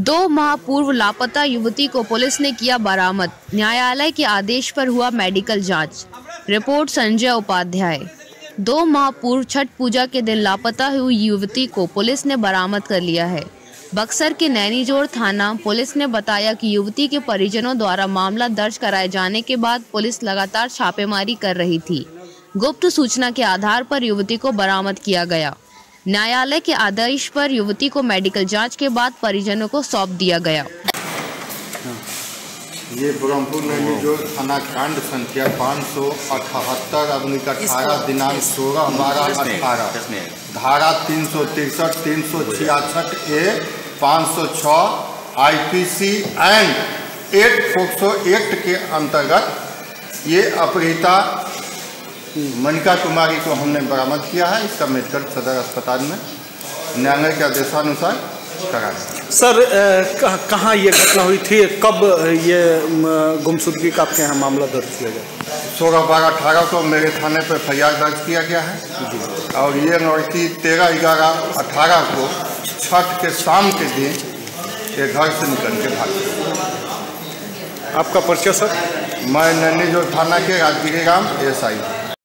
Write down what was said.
2 माह पूर्व लापता युवती को पुलिस ने किया बरामद। न्यायालय के आदेश पर हुआ मेडिकल जांच। रिपोर्ट संजय उपाध्याय। 2 माह पूर्व छठ पूजा के दिन लापता हुई युवती को पुलिस ने बरामद कर लिया है। बक्सर के नैनीजोड़ थाना पुलिस ने बताया कि युवती के परिजनों द्वारा मामला दर्ज कराए जाने के बाद पुलिस लगातार छापेमारी कर रही थी। गुप्त सूचना के आधार पर युवती को बरामद किया गया। न्यायालय के आदेश पर युवती को मेडिकल जांच के बाद परिजनों को सौंप दिया गया। ये ब्रह्मपुर नैनीजोड़ थाना कांड संख्या 578/18 दिनांक 16/12/18 धारा 363, 366A, 506 IPC and 8 POCSO act के अंतर्गत ये अपहृता मनिका कुमारी को हमने बरामद किया है। इसका मेडिकल सदर अस्पताल में न्यायालय के आदेशानुसार कराया। सर कहाँ ये घटना हुई थी, कब ये गुमशुदगी का आपके यहाँ मामला दर्ज किया गया? 16/12/18 को मेरे थाने पर FIR दर्ज किया गया है और ये लड़की 13/11/18 को छठ के शाम के दिन ये घर से निकल के भाग गई। आपका परिचय सर? मैं नैनीजोड़ थाना के राजगिरी राम SI।